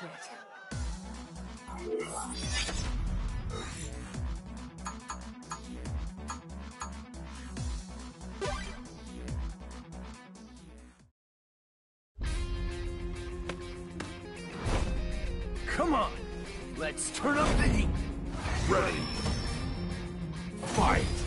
secret. Come on! Let's turn up the heat! Ready! Fight!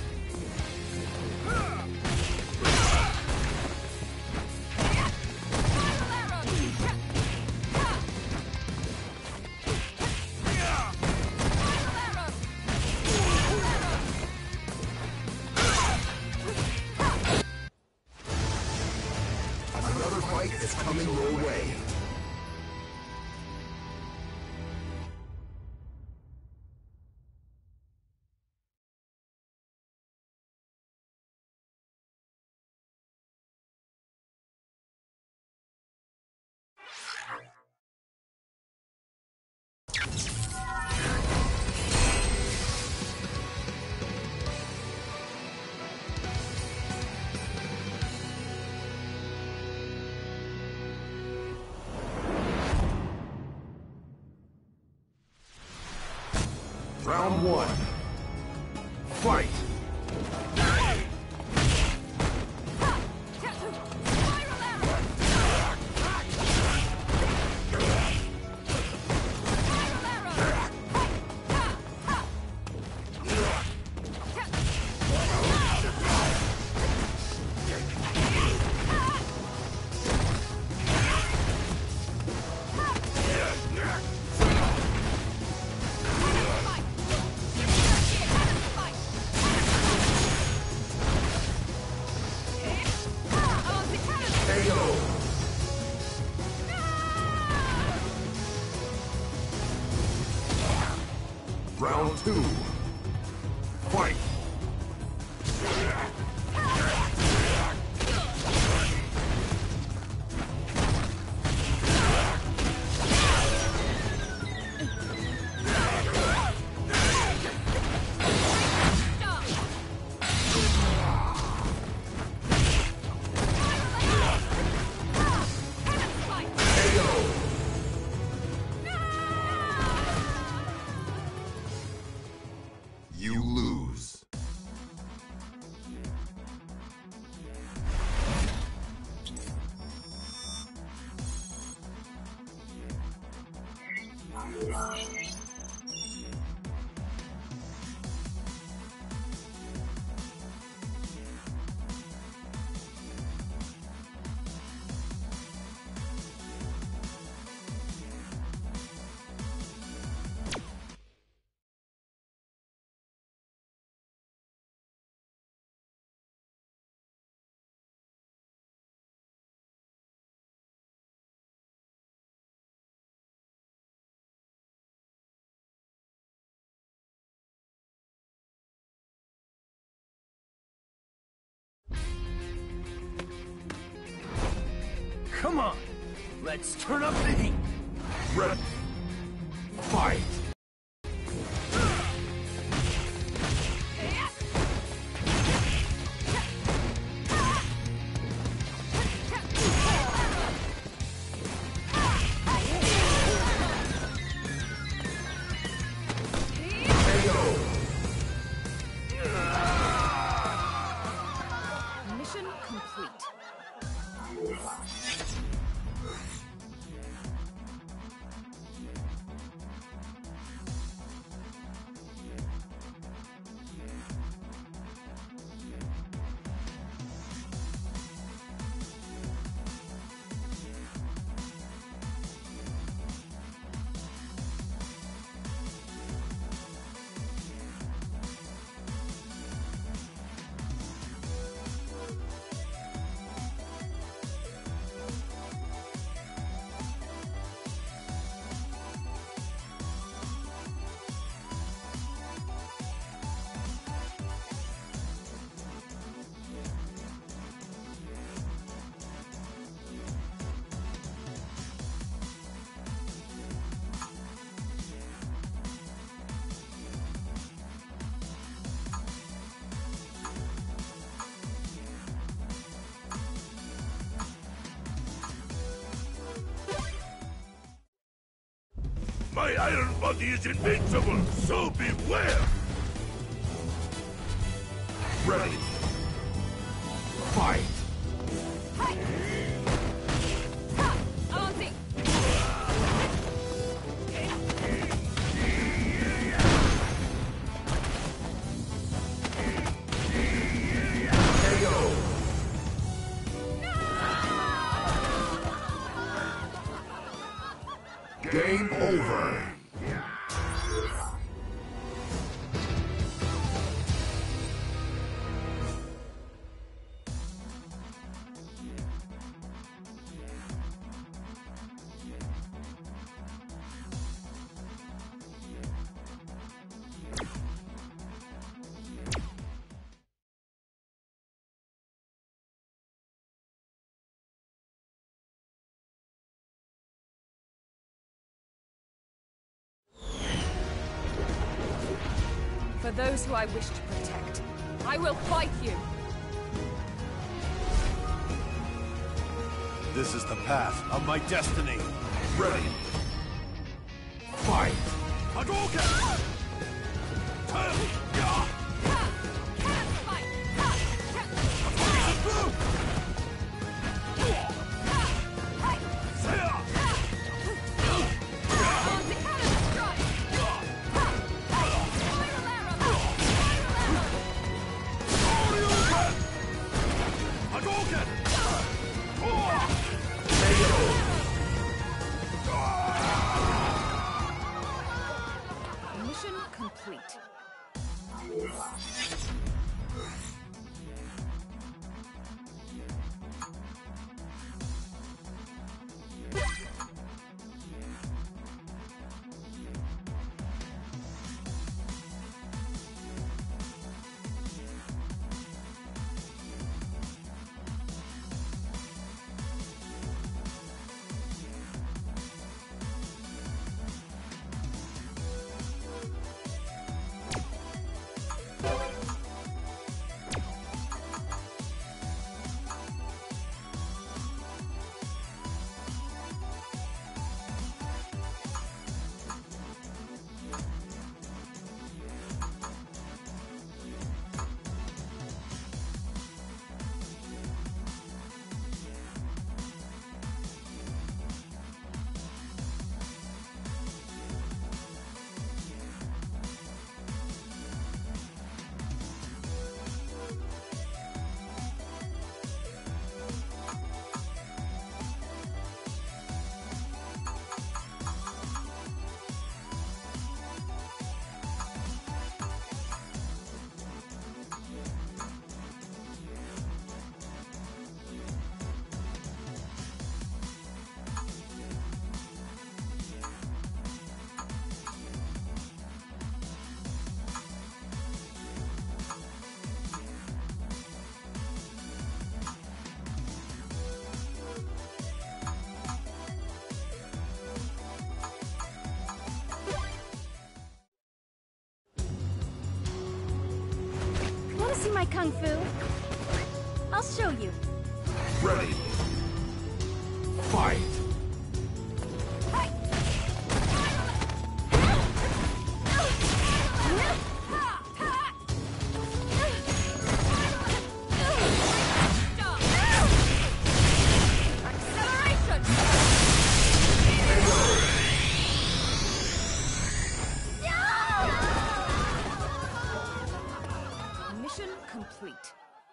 Another fight is coming your way. Round one. Fight! Round two. Fight! You lose. Come on! Let's turn up the heat! Ready! Fight! Mission complete. My iron body is invincible, so beware! Ready. Fight! Game over. For those who I wish to protect, I will fight you! This is the path of my destiny. Ready. Fight! Hadouken! Mission complete. See my kung fu? I'll show you. Ready. Fight! Mission complete.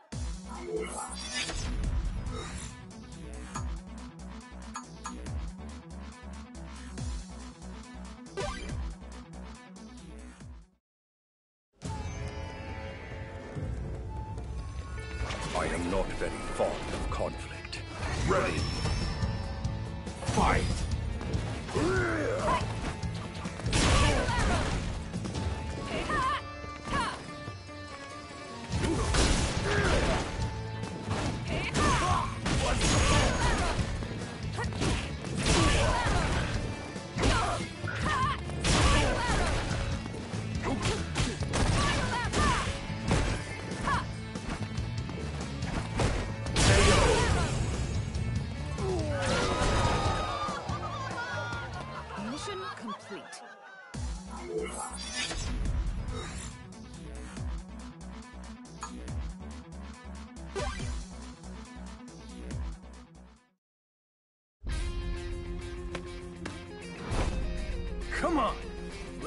I am not very fond of conflict. Ready. Fight!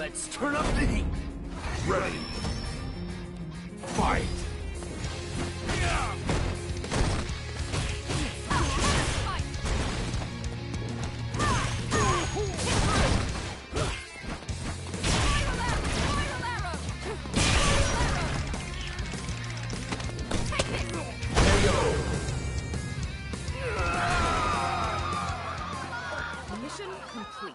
Let's turn up the heat. Ready. Fight. Mission complete.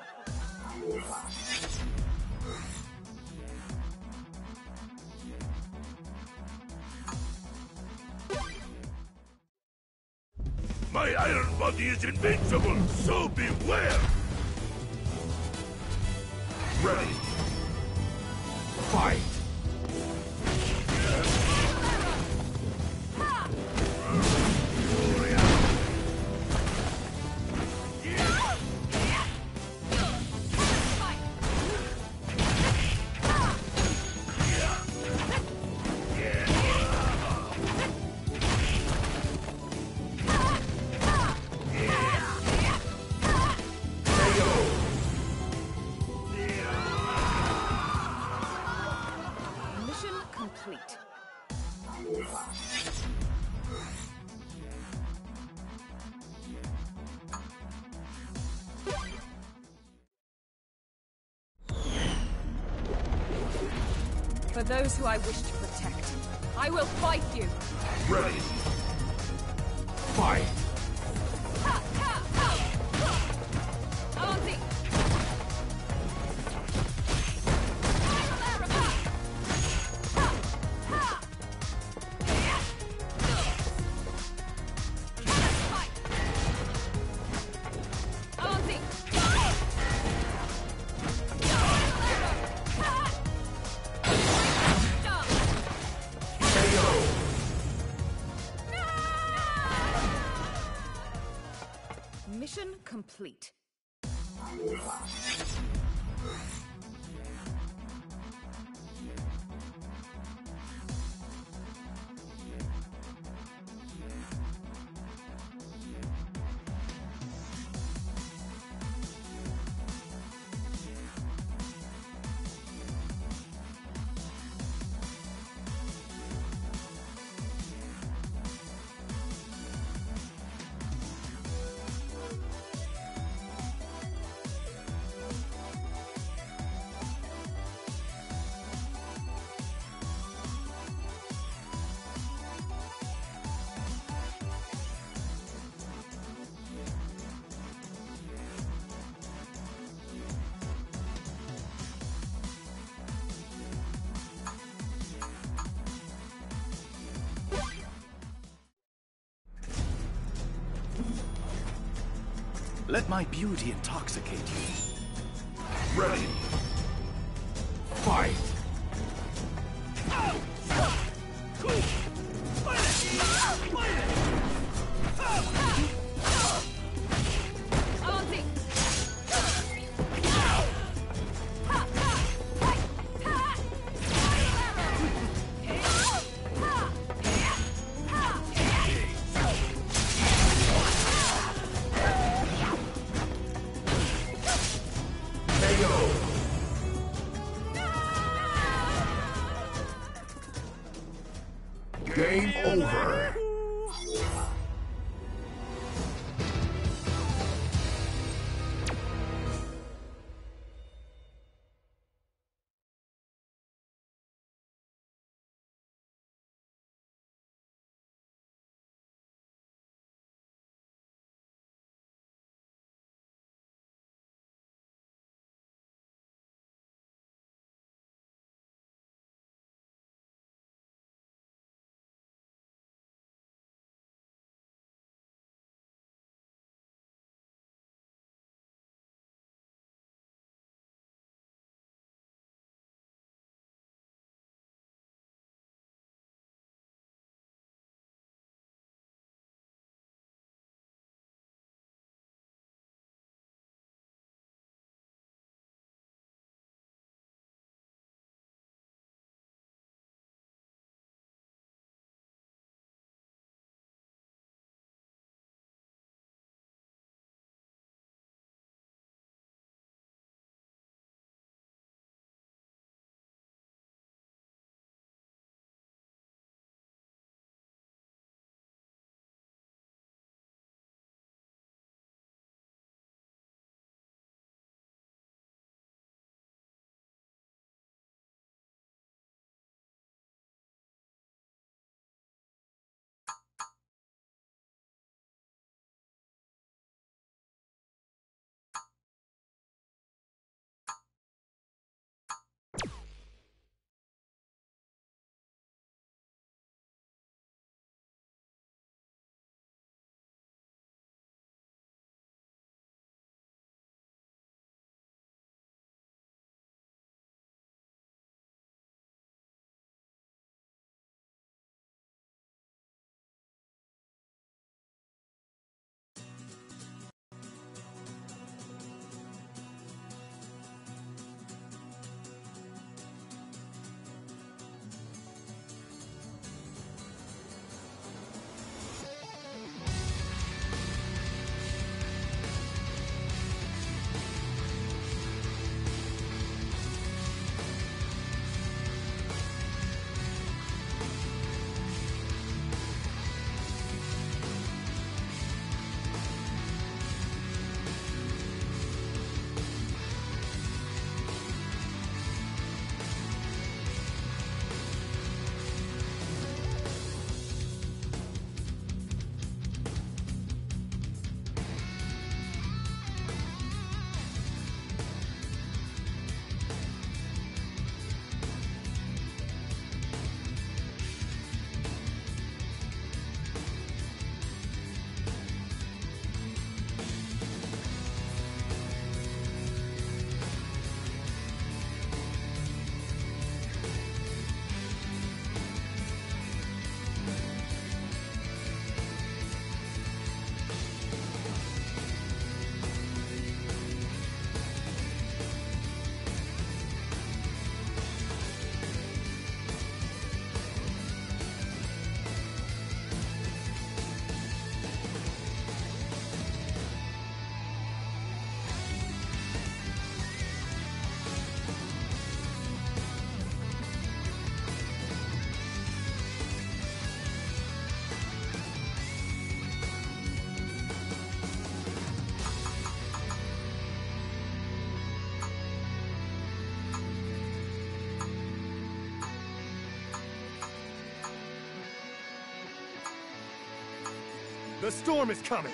My iron body is invincible, so beware! Ready. Fight. Mission complete. For those who I wish to protect, I will fight you. Ready. Fight. Auntie! Mission complete. Let my beauty intoxicate you. Ready. Fight. Auntie! Game over. The storm is coming!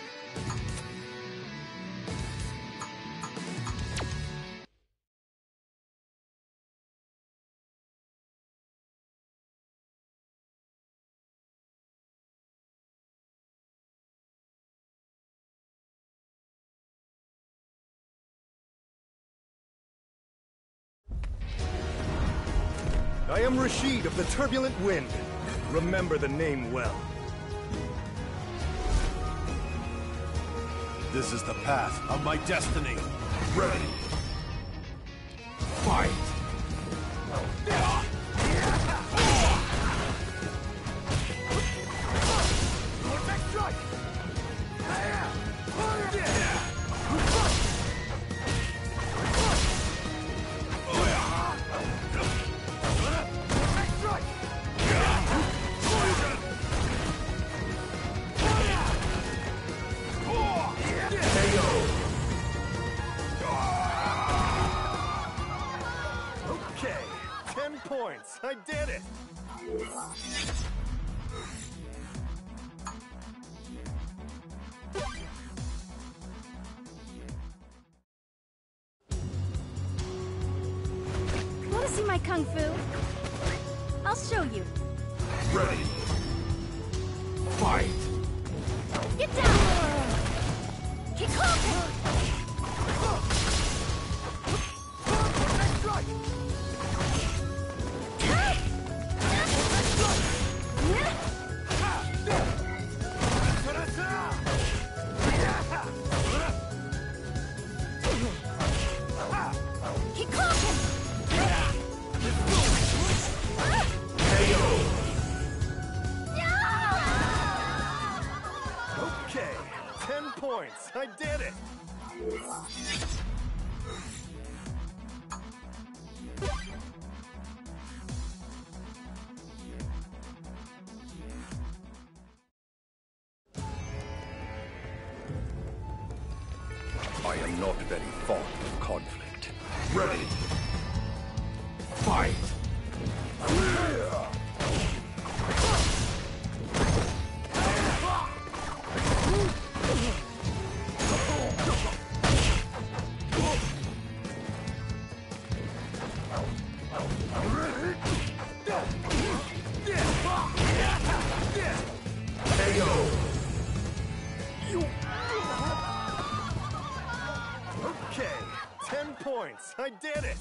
I am Rashid of the Turbulent Wind. Remember the name well. This is the path of my destiny. Ready. Fight! Okay, 10 points. I did it! Want to see my kung fu? I'll show you. Ready. Fight! Get down! Kick off! Okay, 10 points. I did it! I am not very fond of conflict. Ready. Fight! Okay, 10 points. I did it!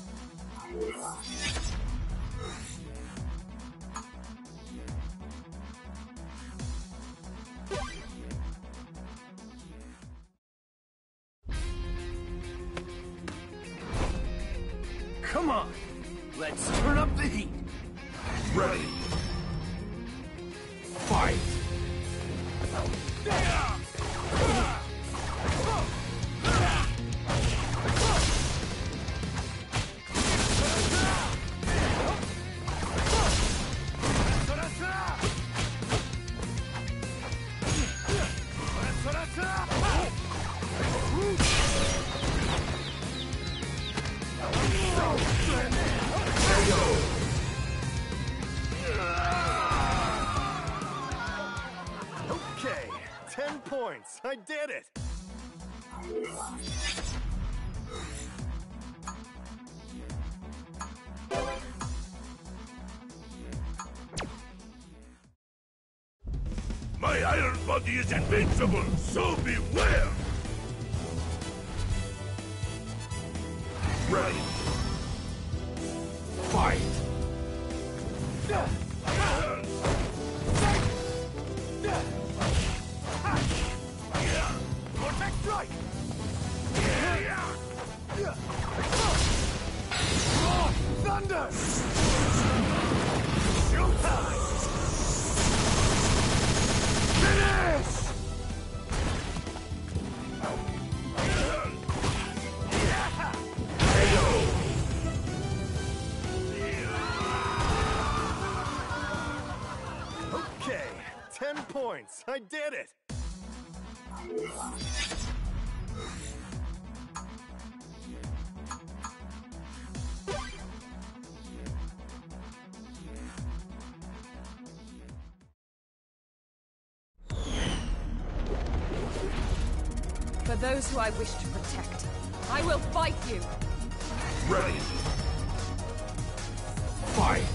Come on! Let's turn up the heat! Ready! Fight! Okay, 10 points. I did it! My iron body is invincible, so beware! Ready. Fight! Vortex strike! Thunder! Showtime! Finish! Okay, 10 points. I did it! For those who I wish to protect, I will fight you! Ready. Fight.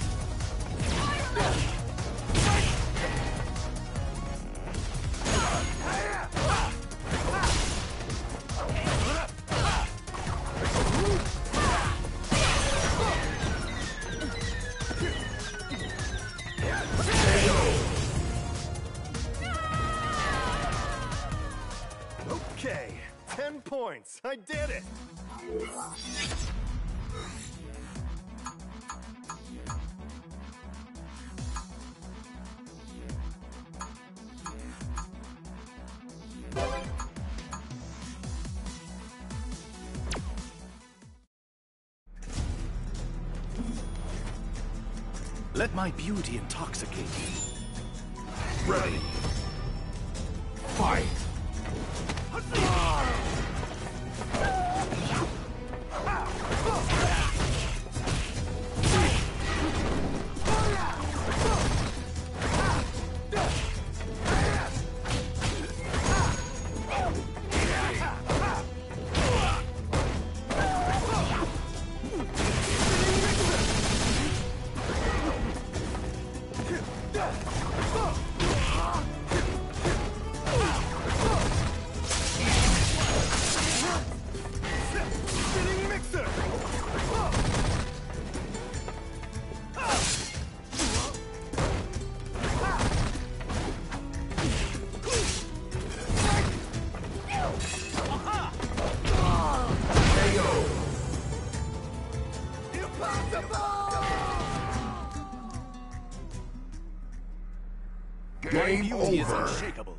Okay, 10 points. I did it. Let my beauty intoxicate you. Ready. Fight. Spinning mixer! Game Beauty is over. unshakable.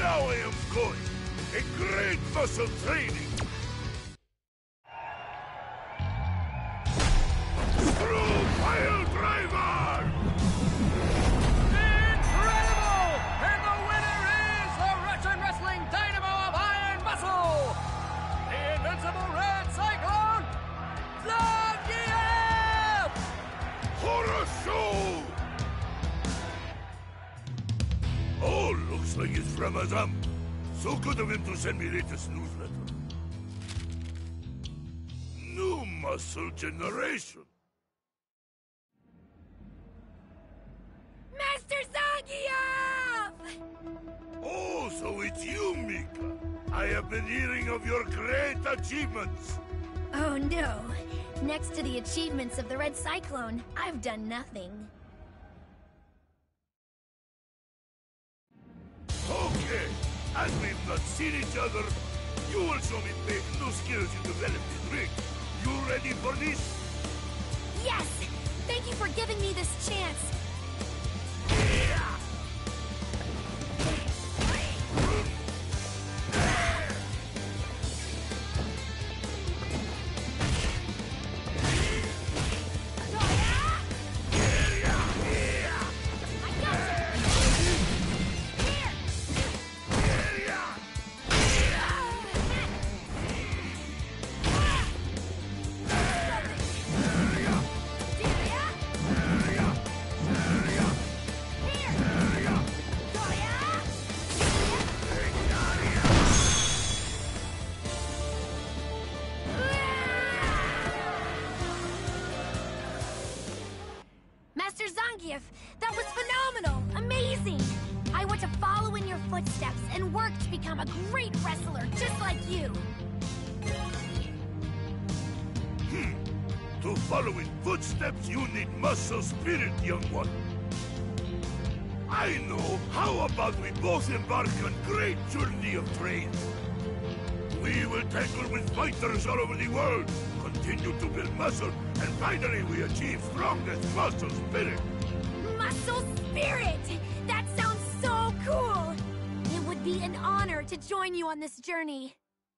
Now I am going. A great muscle training. Screw Pile Driver! Incredible! And the winner is the Russian Wrestling Dynamo of Iron Muscle! The Invincible Red Cyclone, Zangief! Horror show! Oh, looks like it's from Azam. So good of him to send me latest newsletter. New muscle generation. Master Zangief! Oh, so it's you, Mika. I have been hearing of your great achievements. Oh no. Next to the achievements of the Red Cyclone, I've done nothing. Okay, as we've not seen each other, you will show me big new skills you developed in ring. You ready for this? Yes! Thank you for giving me this chance. Master Zangief, that was phenomenal! Amazing! I want to follow in your footsteps and work to become a great wrestler just like you. To follow in footsteps, you need muscle spirit, young one. I know. How about we both embark on great journey of training? We will tackle with fighters all over the world, continue to build muscle, and finally we achieve strongest muscle spirit. Muscle Spirit! That sounds so cool! It would be an honor to join you on this journey.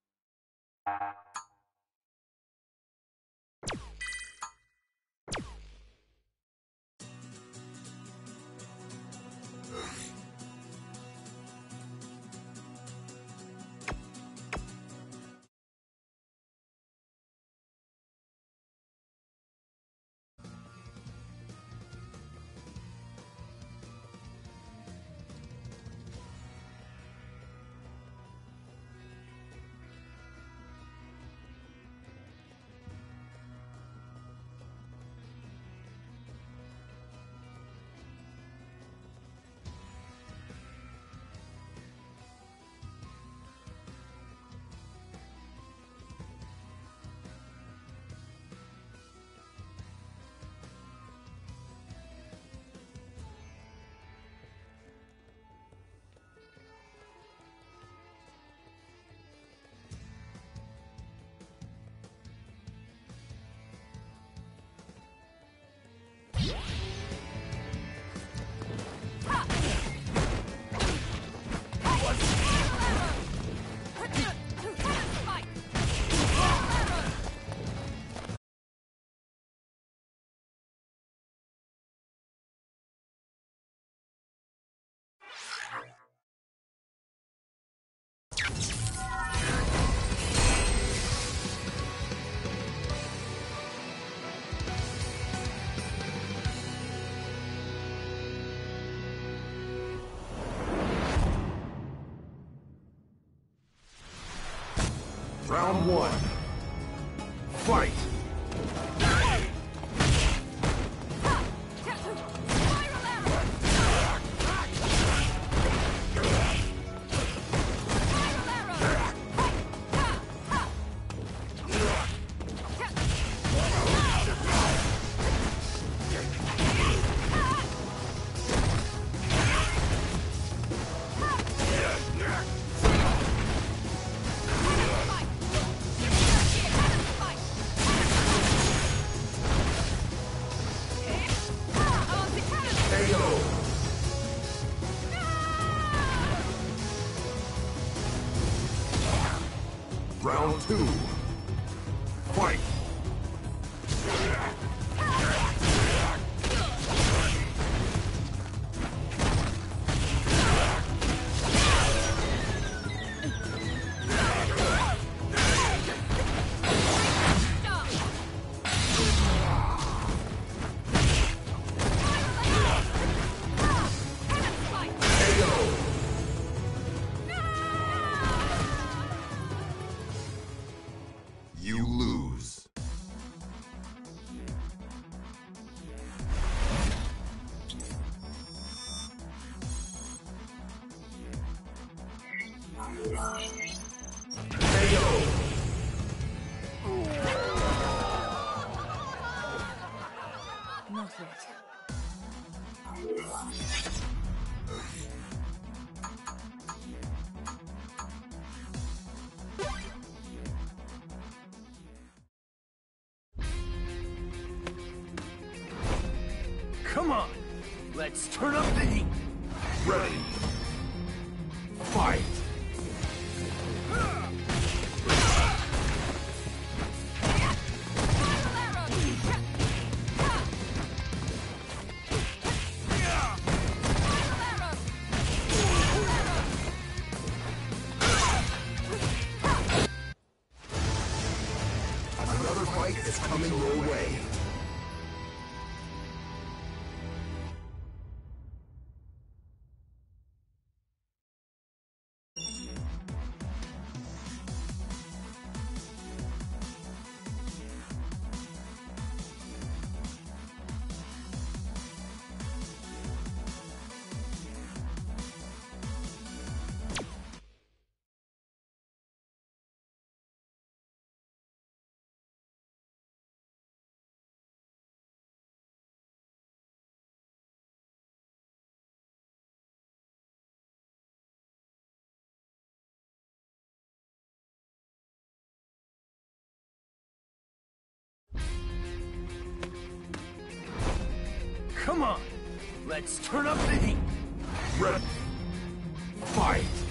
Round one. Fight! Round 2. Fight! You lose. Not yet. Come on! Let's turn up the heat! Ready. Fight! Another fight is coming your way. Come on! Let's turn up the heat! Ready. Fight!